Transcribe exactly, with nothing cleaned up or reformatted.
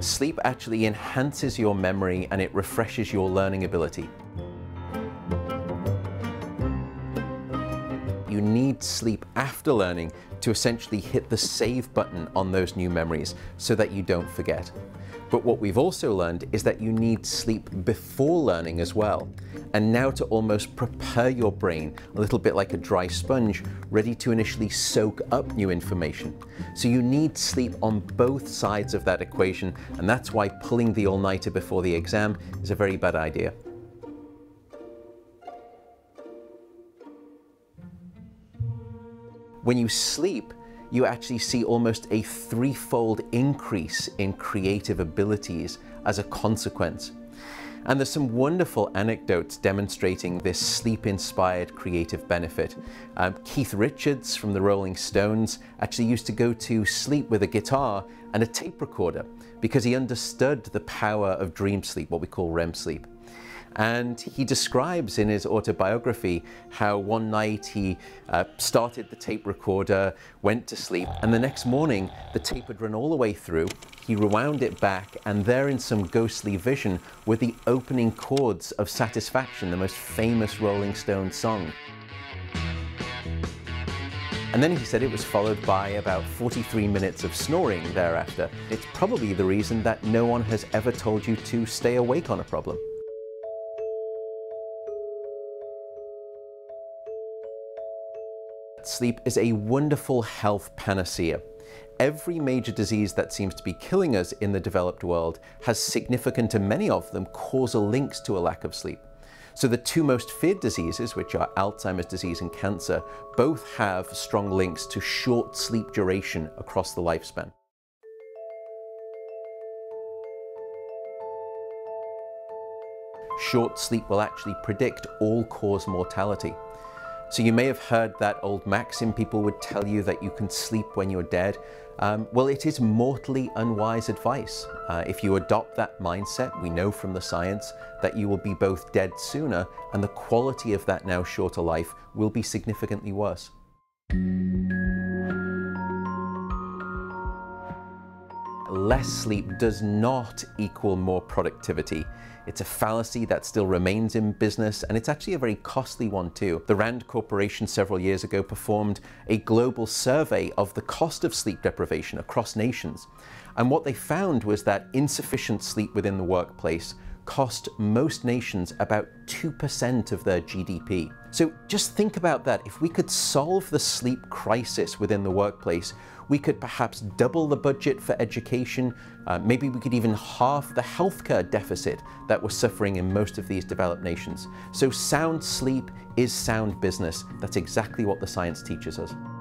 Sleep actually enhances your memory and it refreshes your learning ability. You need sleep after learning to essentially hit the save button on those new memories so that you don't forget. But what we've also learned is that you need sleep before learning as well. And now to almost prepare your brain, a little bit like a dry sponge, ready to initially soak up new information. So you need sleep on both sides of that equation, and that's why pulling the all-nighter before the exam is a very bad idea. When you sleep, you actually see almost a threefold increase in creative abilities as a consequence. And there's some wonderful anecdotes demonstrating this sleep-inspired creative benefit. Um, Keith Richards from the Rolling Stones actually used to go to sleep with a guitar and a tape recorder because he understood the power of dream sleep, what we call R E M sleep. And he describes in his autobiography how one night he uh, started the tape recorder, went to sleep, and the next morning the tape had run all the way through. He rewound it back, and there in some ghostly vision were the opening chords of Satisfaction, the most famous Rolling Stones song. And then he said it was followed by about forty-three minutes of snoring thereafter. It's probably the reason that no one has ever told you to stay awake on a problem. Sleep is a wonderful health panacea. Every major disease that seems to be killing us in the developed world has significant, and many of them, causal links to a lack of sleep. So the two most feared diseases, which are Alzheimer's disease and cancer, both have strong links to short sleep duration across the lifespan. Short sleep will actually predict all-cause mortality. So you may have heard that old maxim, people would tell you that you can sleep when you're dead. Um, well, it is mortally unwise advice. Uh, if you adopt that mindset, we know from the science that you will be both dead sooner, and the quality of that now shorter life will be significantly worse. Less sleep does not equal more productivity. It's a fallacy that still remains in business, and it's actually a very costly one too. The Rand Corporation several years ago performed a global survey of the cost of sleep deprivation across nations. And what they found was that insufficient sleep within the workplace cost most nations about two percent of their G D P. So just think about that. If we could solve the sleep crisis within the workplace, we could perhaps double the budget for education. Uh, maybe we could even halve the healthcare deficit that we're suffering in most of these developed nations. So sound sleep is sound business. That's exactly what the science teaches us.